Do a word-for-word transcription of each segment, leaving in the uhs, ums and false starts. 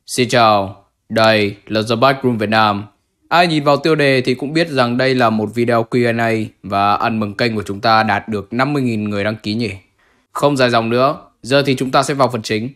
Xin chào, đây là The Backroom Việt Nam. Ai nhìn vào tiêu đề thì cũng biết rằng đây là một video Q and A và ăn mừng kênh của chúng ta đạt được năm mươi nghìn người đăng ký nhỉ. Không dài dòng nữa, giờ thì chúng ta sẽ vào phần chính.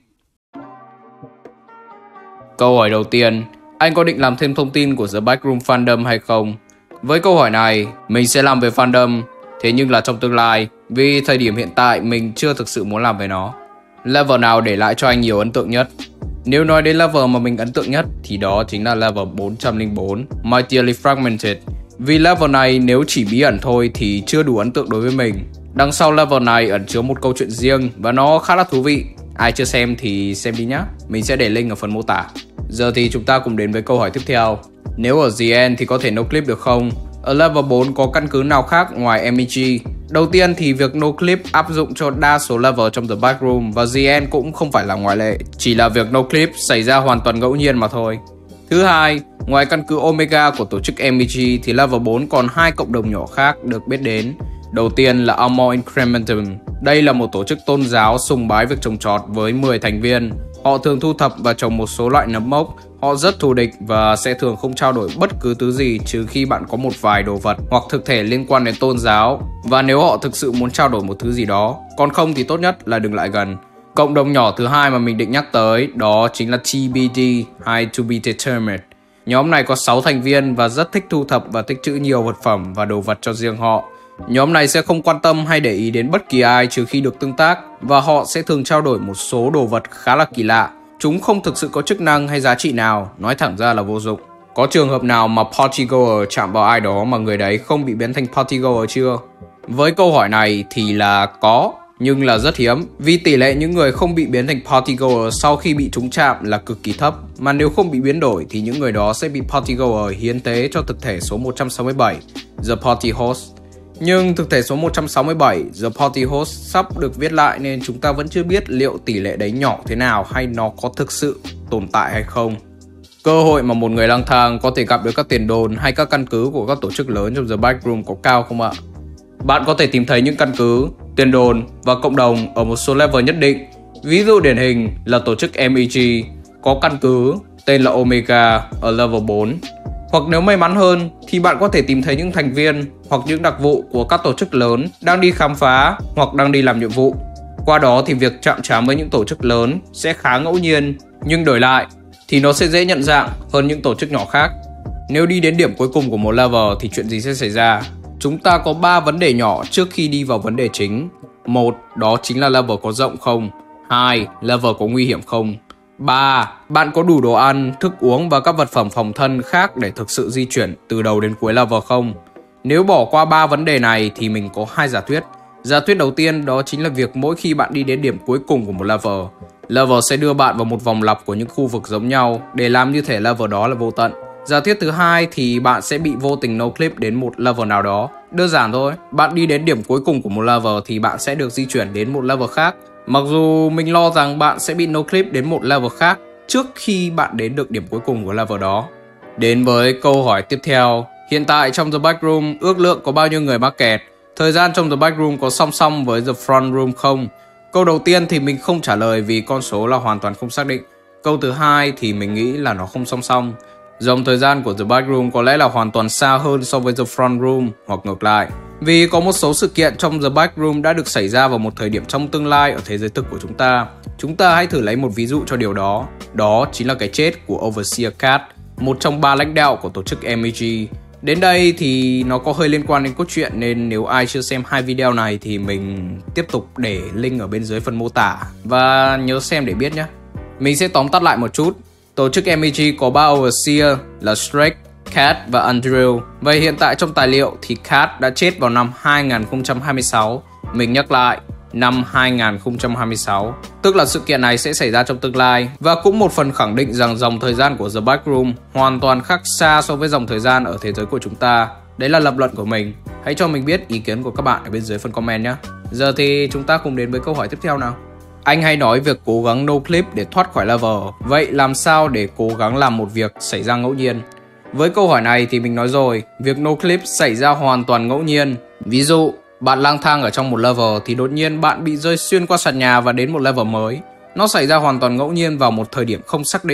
Câu hỏi đầu tiên, anh có định làm thêm thông tin của The Backroom Fandom hay không? Với câu hỏi này, mình sẽ làm về fandom, thế nhưng là trong tương lai, vì thời điểm hiện tại mình chưa thực sự muốn làm về nó. Level nào để lại cho anh nhiều ấn tượng nhất? Nếu nói đến level mà mình ấn tượng nhất thì đó chính là level bốn trăm lẻ bốn, Mightier Fragmented. Vì level này nếu chỉ bí ẩn thôi thì chưa đủ ấn tượng đối với mình. Đằng sau level này ẩn chứa một câu chuyện riêng và nó khá là thú vị. Ai chưa xem thì xem đi nhá, mình sẽ để link ở phần mô tả. Giờ thì chúng ta cùng đến với câu hỏi tiếp theo. Nếu ở The End thì có thể no clip được không? Ở level bốn có căn cứ nào khác ngoài em e giê? Đầu tiên thì việc no clip áp dụng cho đa số level trong The Backroom và The End cũng không phải là ngoại lệ, chỉ là việc no clip xảy ra hoàn toàn ngẫu nhiên mà thôi. Thứ hai, ngoài căn cứ Omega của tổ chức em e giê thì level bốn còn hai cộng đồng nhỏ khác được biết đến. Đầu tiên là Amor Incrementum. Đây là một tổ chức tôn giáo sùng bái việc trồng trọt với mười thành viên. Họ thường thu thập và trồng một số loại nấm mốc. Họ rất thù địch và sẽ thường không trao đổi bất cứ thứ gì trừ khi bạn có một vài đồ vật hoặc thực thể liên quan đến tôn giáo. Và nếu họ thực sự muốn trao đổi một thứ gì đó, còn không thì tốt nhất là đừng lại gần. Cộng đồng nhỏ thứ hai mà mình định nhắc tới đó chính là T B D hay To Be Determined. Nhóm này có sáu thành viên và rất thích thu thập và tích trữ nhiều vật phẩm và đồ vật cho riêng họ. Nhóm này sẽ không quan tâm hay để ý đến bất kỳ ai trừ khi được tương tác và họ sẽ thường trao đổi một số đồ vật khá là kỳ lạ. Chúng không thực sự có chức năng hay giá trị nào, nói thẳng ra là vô dụng. Có trường hợp nào mà party goer chạm vào ai đó mà người đấy không bị biến thành party goer chưa? Với câu hỏi này thì là có, nhưng là rất hiếm, vì tỷ lệ những người không bị biến thành party goer sau khi bị trúng chạm là cực kỳ thấp, mà nếu không bị biến đổi thì những người đó sẽ bị party goer hiến tế cho thực thể số một trăm sáu mươi bảy, The Party Host. Nhưng thực thể số một trăm sáu mươi bảy, The Party Host sắp được viết lại nên chúng ta vẫn chưa biết liệu tỷ lệ đấy nhỏ thế nào hay nó có thực sự tồn tại hay không. Cơ hội mà một người lang thang có thể gặp được các tiền đồn hay các căn cứ của các tổ chức lớn trong The Backroom có cao không ạ? Bạn có thể tìm thấy những căn cứ, tiền đồn và cộng đồng ở một số level nhất định. Ví dụ điển hình là tổ chức em e giê có căn cứ tên là Omega ở level bốn. Hoặc nếu may mắn hơn thì bạn có thể tìm thấy những thành viên hoặc những đặc vụ của các tổ chức lớn đang đi khám phá hoặc đang đi làm nhiệm vụ. Qua đó thì việc chạm trán với những tổ chức lớn sẽ khá ngẫu nhiên, nhưng đổi lại thì nó sẽ dễ nhận dạng hơn những tổ chức nhỏ khác. Nếu đi đến điểm cuối cùng của một level thì chuyện gì sẽ xảy ra? Chúng ta có ba vấn đề nhỏ trước khi đi vào vấn đề chính. Một, đó chính là level có rộng không? Hai, level có nguy hiểm không? ba. Bạn có đủ đồ ăn, thức uống và các vật phẩm phòng thân khác để thực sự di chuyển từ đầu đến cuối level không? Nếu bỏ qua ba vấn đề này thì mình có hai giả thuyết. Giả thuyết đầu tiên đó chính là việc mỗi khi bạn đi đến điểm cuối cùng của một level, level sẽ đưa bạn vào một vòng lặp của những khu vực giống nhau để làm như thể level đó là vô tận. Giả thuyết thứ hai thì bạn sẽ bị vô tình no clip đến một level nào đó. Đơn giản thôi, bạn đi đến điểm cuối cùng của một level thì bạn sẽ được di chuyển đến một level khác. Mặc dù mình lo rằng bạn sẽ bị no clip đến một level khác trước khi bạn đến được điểm cuối cùng của level đó. Đến với câu hỏi tiếp theo. Hiện tại trong The Backroom ước lượng có bao nhiêu người mắc kẹt? Thời gian trong The Backroom có song song với The Front Room không? Câu đầu tiên thì mình không trả lời vì con số là hoàn toàn không xác định. Câu thứ hai thì mình nghĩ là nó không song song. Dòng thời gian của The Backroom có lẽ là hoàn toàn xa hơn so với The Front Room hoặc ngược lại. Vì có một số sự kiện trong The Backroom đã được xảy ra vào một thời điểm trong tương lai ở thế giới thực của chúng ta. Chúng ta hãy thử lấy một ví dụ cho điều đó. Đó chính là cái chết của Overseer Cat, một trong ba lãnh đạo của tổ chức em e giê. Đến đây thì nó có hơi liên quan đến cốt truyện nên nếu ai chưa xem hai video này thì mình tiếp tục để link ở bên dưới phần mô tả và nhớ xem để biết nhé. Mình sẽ tóm tắt lại một chút. Tổ chức em e giê có ba Overseer là Strake, Cat và Andrew. Vậy hiện tại trong tài liệu thì Cat đã chết vào năm hai nghìn không trăm hai mươi sáu. Mình nhắc lại, năm hai nghìn không trăm hai mươi sáu. Tức là sự kiện này sẽ xảy ra trong tương lai. Và cũng một phần khẳng định rằng dòng thời gian của The Backroom hoàn toàn khác xa so với dòng thời gian ở thế giới của chúng ta. Đấy là lập luận của mình. Hãy cho mình biết ý kiến của các bạn ở bên dưới phần comment nhé. Giờ thì chúng ta cùng đến với câu hỏi tiếp theo nào. Anh hay nói việc cố gắng no clip để thoát khỏi level. Vậy làm sao để cố gắng làm một việc xảy ra ngẫu nhiên? Với câu hỏi này thì mình nói rồi, việc no clip xảy ra hoàn toàn ngẫu nhiên. Ví dụ, bạn lang thang ở trong một level thì đột nhiên bạn bị rơi xuyên qua sàn nhà và đến một level mới. Nó xảy ra hoàn toàn ngẫu nhiên vào một thời điểm không xác định.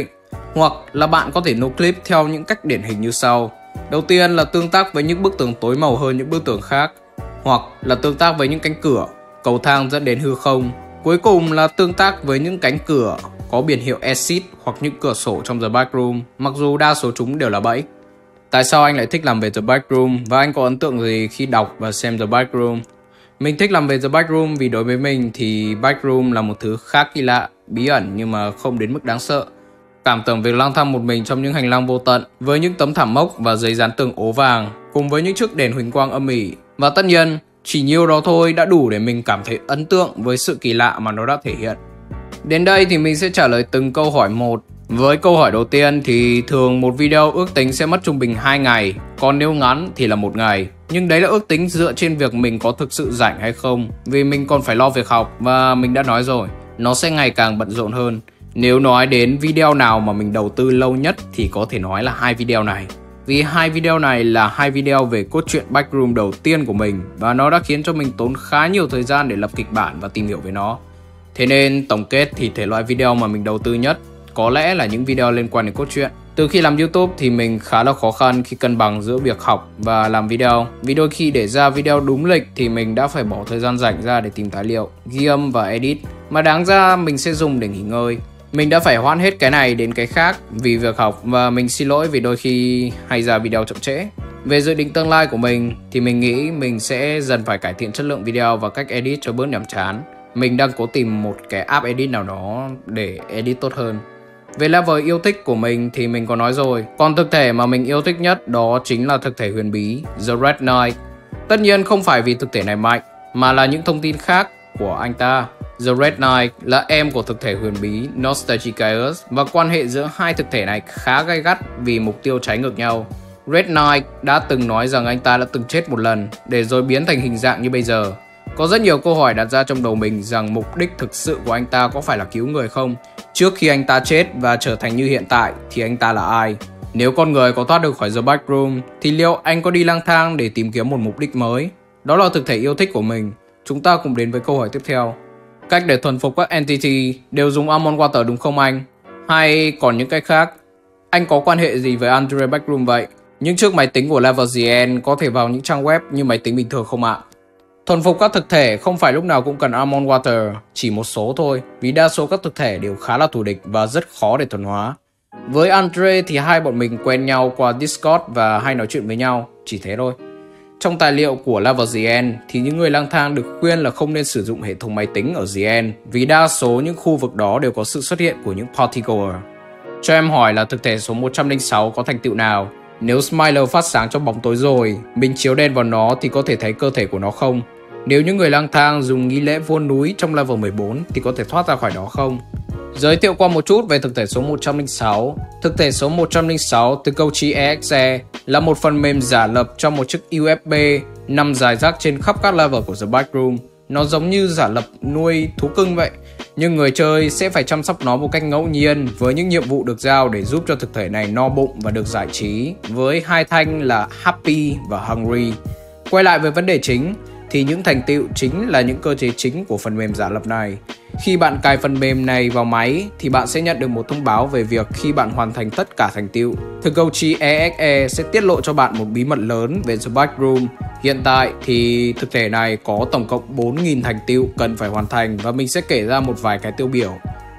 Hoặc là bạn có thể nộp clip theo những cách điển hình như sau. Đầu tiên là tương tác với những bức tường tối màu hơn những bức tường khác, hoặc là tương tác với những cánh cửa, cầu thang dẫn đến hư không. Cuối cùng là tương tác với những cánh cửa có biển hiệu exit hoặc những cửa sổ trong The Backroom, mặc dù đa số chúng đều là bẫy. Tại sao anh lại thích làm về The Backroom và anh có ấn tượng gì khi đọc và xem The Backroom? Mình thích làm về The Backroom vì đối với mình thì Backroom là một thứ khá kỳ lạ, bí ẩn nhưng mà không đến mức đáng sợ. Cảm tưởng việc lang thang một mình trong những hành lang vô tận với những tấm thảm mốc và giấy dán tường ố vàng cùng với những chiếc đèn huỳnh quang âm ỉ. Và tất nhiên, chỉ nhiêu đó thôi đã đủ để mình cảm thấy ấn tượng với sự kỳ lạ mà nó đã thể hiện. Đến đây thì mình sẽ trả lời từng câu hỏi một. Với câu hỏi đầu tiên thì thường một video ước tính sẽ mất trung bình hai ngày, còn nếu ngắn thì là một ngày. Nhưng đấy là ước tính dựa trên việc mình có thực sự rảnh hay không, vì mình còn phải lo việc học và mình đã nói rồi, nó sẽ ngày càng bận rộn hơn. Nếu nói đến video nào mà mình đầu tư lâu nhất thì có thể nói là hai video này. Vì hai video này là hai video về cốt truyện Backroom đầu tiên của mình và nó đã khiến cho mình tốn khá nhiều thời gian để lập kịch bản và tìm hiểu về nó. Thế nên tổng kết thì thể loại video mà mình đầu tư nhất có lẽ là những video liên quan đến cốt truyện. Từ khi làm YouTube thì mình khá là khó khăn khi cân bằng giữa việc học và làm video. Vì đôi khi để ra video đúng lịch thì mình đã phải bỏ thời gian rảnh ra để tìm tài liệu, ghi âm và edit, mà đáng ra mình sẽ dùng để nghỉ ngơi. Mình đã phải hoãn hết cái này đến cái khác vì việc học và mình xin lỗi vì đôi khi hay ra video chậm trễ. Về dự định tương lai của mình thì mình nghĩ mình sẽ dần phải cải thiện chất lượng video và cách edit cho bớt nhàm chán. Mình đang cố tìm một cái app edit nào đó để edit tốt hơn. Về level yêu thích của mình thì mình có nói rồi. Còn thực thể mà mình yêu thích nhất đó chính là thực thể huyền bí The Red Knight. Tất nhiên không phải vì thực thể này mạnh, mà là những thông tin khác của anh ta. The Red Knight là em của thực thể huyền bí Nostalgicus và quan hệ giữa hai thực thể này khá gay gắt vì mục tiêu trái ngược nhau. Red Knight đã từng nói rằng anh ta đã từng chết một lần để rồi biến thành hình dạng như bây giờ. Có rất nhiều câu hỏi đặt ra trong đầu mình rằng mục đích thực sự của anh ta có phải là cứu người không? Trước khi anh ta chết và trở thành như hiện tại thì anh ta là ai? Nếu con người có thoát được khỏi The Backroom thì liệu anh có đi lang thang để tìm kiếm một mục đích mới? Đó là thực thể yêu thích của mình. Chúng ta cùng đến với câu hỏi tiếp theo. Cách để thuần phục các entity đều dùng Almond Water đúng không anh? Hay còn những cách khác? Anh có quan hệ gì với Andre Backroom vậy? Những chiếc máy tính của Level The End có thể vào những trang web như máy tính bình thường không ạ? Thuần phục các thực thể không phải lúc nào cũng cần Almond Water, chỉ một số thôi, vì đa số các thực thể đều khá là thù địch và rất khó để thuần hóa. Với Andre thì hai bọn mình quen nhau qua Discord và hay nói chuyện với nhau, chỉ thế thôi. Trong tài liệu của Level The End thì những người lang thang được khuyên là không nên sử dụng hệ thống máy tính ở The End vì đa số những khu vực đó đều có sự xuất hiện của những party goer. Cho em hỏi là thực thể số một trăm lẻ sáu có thành tựu nào? Nếu Smiler phát sáng trong bóng tối rồi, mình chiếu đèn vào nó thì có thể thấy cơ thể của nó không? Nếu những người lang thang dùng nghi lễ vua núi trong level mười bốn thì có thể thoát ra khỏi đó không? Giới thiệu qua một chút về thực thể số một trăm lẻ sáu. Thực thể số một trăm lẻ sáu từ câu chữ e ích e là một phần mềm giả lập trong một chiếc u ép bê nằm rải rác trên khắp các level của The Backroom. Nó giống như giả lập nuôi thú cưng vậy, nhưng người chơi sẽ phải chăm sóc nó một cách ngẫu nhiên với những nhiệm vụ được giao để giúp cho thực thể này no bụng và được giải trí với hai thanh là Happy và Hungry. Quay lại với vấn đề chính thì những thành tựu chính là những cơ chế chính của phần mềm giả lập này. Khi bạn cài phần mềm này vào máy thì bạn sẽ nhận được một thông báo về việc khi bạn hoàn thành tất cả thành tựu. Thực câu chi e ích e sẽ tiết lộ cho bạn một bí mật lớn về The Backroom. Hiện tại thì thực thể này có tổng cộng bốn nghìn thành tựu cần phải hoàn thành và mình sẽ kể ra một vài cái tiêu biểu.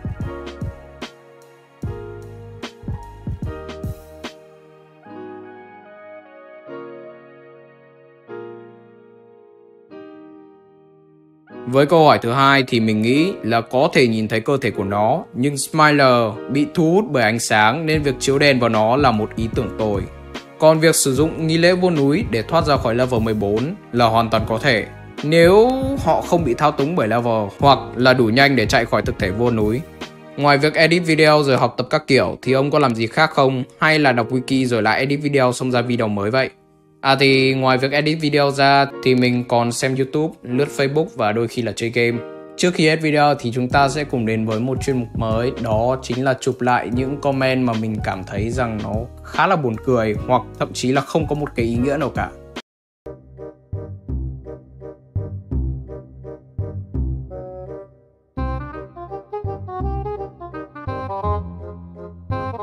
Với câu hỏi thứ hai thì mình nghĩ là có thể nhìn thấy cơ thể của nó, nhưng Smiler bị thu hút bởi ánh sáng nên việc chiếu đèn vào nó là một ý tưởng tồi. Còn việc sử dụng nghi lễ vô núi để thoát ra khỏi level mười bốn là hoàn toàn có thể, nếu họ không bị thao túng bởi level hoặc là đủ nhanh để chạy khỏi thực thể vô núi. Ngoài việc edit video rồi học tập các kiểu thì ông có làm gì khác không? Hay là đọc wiki rồi lại edit video xong ra video mới vậy? À thì ngoài việc edit video ra thì mình còn xem YouTube, lướt Facebook và đôi khi là chơi game. Trước khi hết video thì chúng ta sẽ cùng đến với một chuyên mục mới, đó chính là chụp lại những comment mà mình cảm thấy rằng nó khá là buồn cười hoặc thậm chí là không có một cái ý nghĩa nào cả.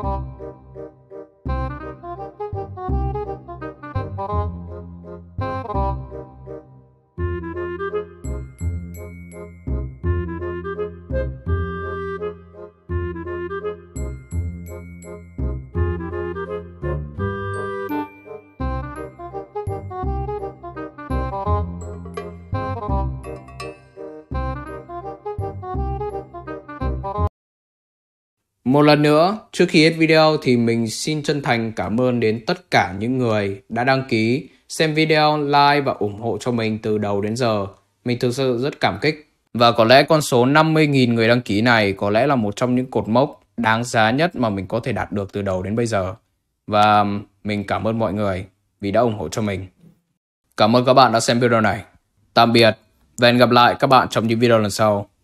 Một lần nữa, trước khi hết video thì mình xin chân thành cảm ơn đến tất cả những người đã đăng ký, xem video, like và ủng hộ cho mình từ đầu đến giờ. Mình thực sự rất cảm kích. Và có lẽ con số năm mươi nghìn người đăng ký này có lẽ là một trong những cột mốc đáng giá nhất mà mình có thể đạt được từ đầu đến bây giờ. Và mình cảm ơn mọi người vì đã ủng hộ cho mình. Cảm ơn các bạn đã xem video này. Tạm biệt và hẹn gặp lại các bạn trong những video lần sau.